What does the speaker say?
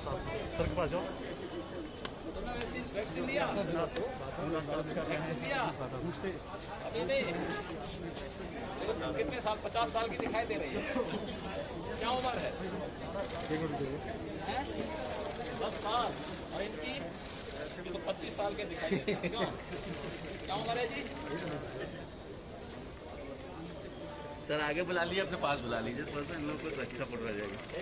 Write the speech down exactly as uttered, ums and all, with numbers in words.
Sir के पास जाओ। Vaccine लिया वैक्सीन लिया अभी नहीं। देखो कितने साल, पचास साल की दिखाई दे रही है। क्या उम्र है? हैं? दस साल। और इनकी तो पच्चीस साल के दिखाई दे रही है। क्यों? क्या उम्र है जी? सर आगे बुला लीजिए, अपने पास बुला लीजिए, थोड़ा सा इन लोगों को अच्छा पड़ रहा जाएगा।